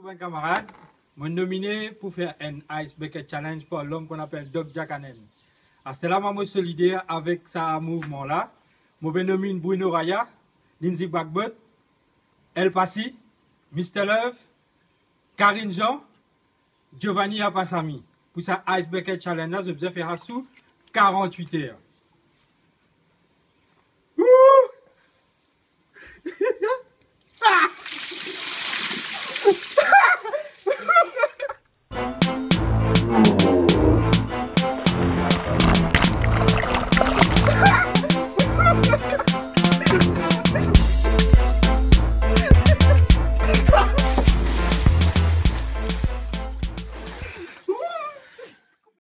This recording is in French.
copains camarades, me nominé pour faire un Ice Bucket Challenge pour l'homme qu'on appelle Doc Jakanen. À ce là, je suis solidaire avec ce mouvement-là. Je me nomme Bruno Raya, Lindsay Bagbot, El Passi, Mr. Love, Karine Jean, Giovanni Apassami. Pour ce Ice Bucket Challenge, je vais faire sous 48 heures.